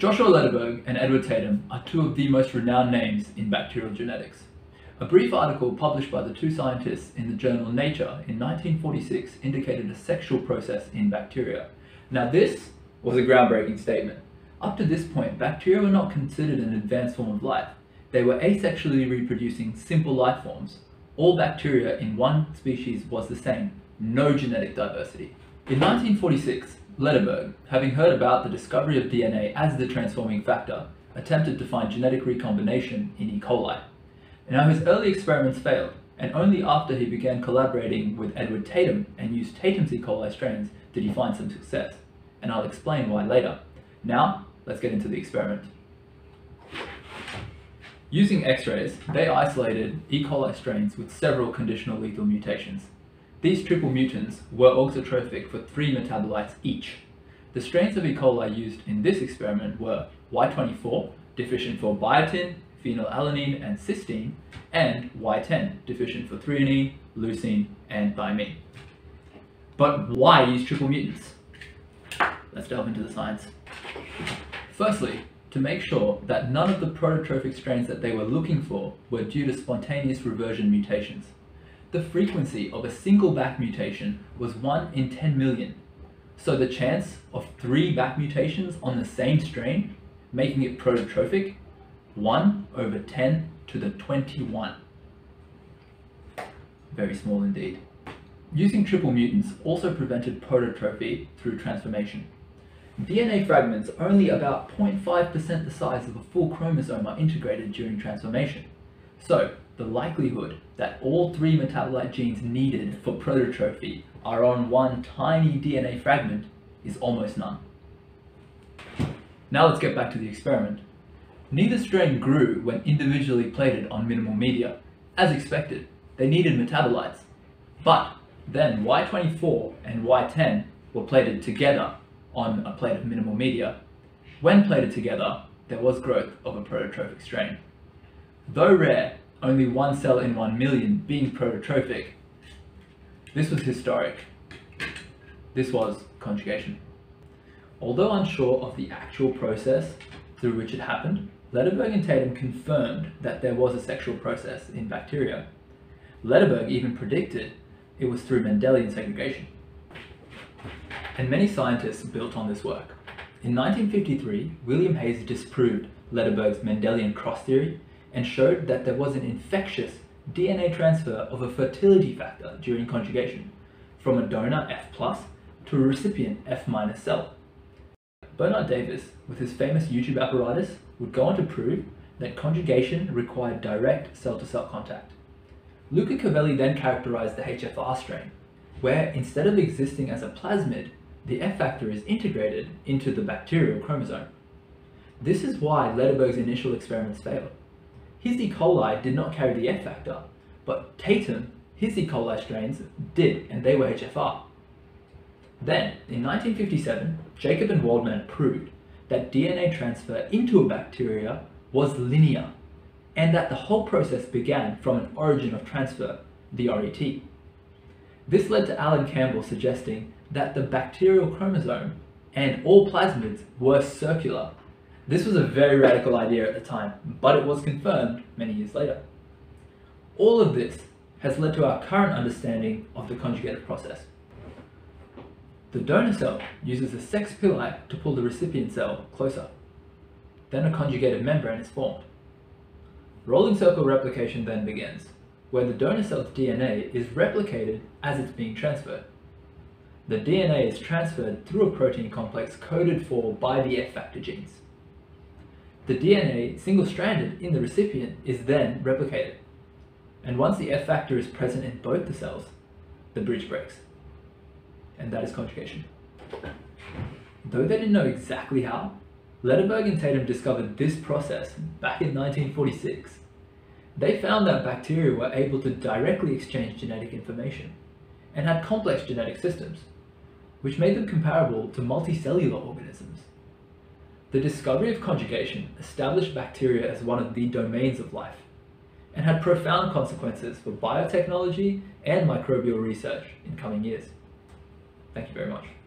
Joshua Lederberg and Edward Tatum are two of the most renowned names in bacterial genetics. A brief article published by the two scientists in the journal Nature in 1946 indicated a sexual process in bacteria. Now this was a groundbreaking statement. Up to this point, bacteria were not considered an advanced form of life. They were asexually reproducing simple life forms. All bacteria in one species was the same, no genetic diversity. In 1946, Lederberg, having heard about the discovery of DNA as the transforming factor, attempted to find genetic recombination in E. coli. Now his early experiments failed, and only after he began collaborating with Edward Tatum and used Tatum's E. coli strains did he find some success, and I'll explain why later. Now, let's get into the experiment. Using X-rays, they isolated E. coli strains with several conditional lethal mutations. These triple mutants were auxotrophic for 3 metabolites each. The strains of E. coli used in this experiment were Y24, deficient for biotin, phenylalanine and cysteine, and Y10, deficient for threonine, leucine and thymine. But why use triple mutants? Let's delve into the science. Firstly, to make sure that none of the prototrophic strains that they were looking for were due to spontaneous reversion mutations. The frequency of a single back mutation was 1 in 10 million, so the chance of 3 back mutations on the same strain, making it prototrophic, 1 over 10 to the 21. Very small indeed. Using triple mutants also prevented prototrophy through transformation. DNA fragments only about 0.5% the size of a full chromosome are integrated during transformation. So, the likelihood that all 3 metabolite genes needed for prototrophy are on one tiny DNA fragment is almost none. Now let's get back to the experiment. Neither strain grew when individually plated on minimal media. As expected, they needed metabolites. But then Y24 and Y10 were plated together on a plate of minimal media. When plated together, there was growth of a prototrophic strain. Though rare, only 1 cell in 1 million being prototrophic, this was historic. This was conjugation. Although unsure of the actual process through which it happened, Lederberg and Tatum confirmed that there was a sexual process in bacteria. Lederberg even predicted it was through Mendelian segregation. And many scientists built on this work. In 1953, William Hayes disproved Lederberg's Mendelian cross theory and showed that there was an infectious DNA transfer of a fertility factor during conjugation, from a donor F+ to a recipient F- cell. Bernard Davis, with his famous YouTube apparatus, would go on to prove that conjugation required direct cell-to-cell contact. Luca Cavelli then characterized the HFR strain, where instead of existing as a plasmid, the F factor is integrated into the bacterial chromosome. This is why Lederberg's initial experiments failed. His E. coli did not carry the F factor, but Tatum, his E. coli strains, did, and they were HFR. Then, in 1957, Jacob and Waldman proved that DNA transfer into a bacteria was linear, and that the whole process began from an origin of transfer, the RET. This led to Alan Campbell suggesting that the bacterial chromosome and all plasmids were circular. This was a very radical idea at the time, but it was confirmed many years later. All of this has led to our current understanding of the conjugative process. The donor cell uses a sex pili to pull the recipient cell closer. Then a conjugated membrane is formed. Rolling circle replication then begins, where the donor cell's DNA is replicated as it's being transferred. The DNA is transferred through a protein complex coded for by the F factor genes. The DNA, single-stranded in the recipient, is then replicated. And once the F factor is present in both the cells, the bridge breaks. And that is conjugation. Though they didn't know exactly how, Lederberg and Tatum discovered this process back in 1946. They found that bacteria were able to directly exchange genetic information and had complex genetic systems, which made them comparable to multicellular organisms. The discovery of conjugation established bacteria as one of the domains of life and had profound consequences for biotechnology and microbial research in coming years. Thank you very much.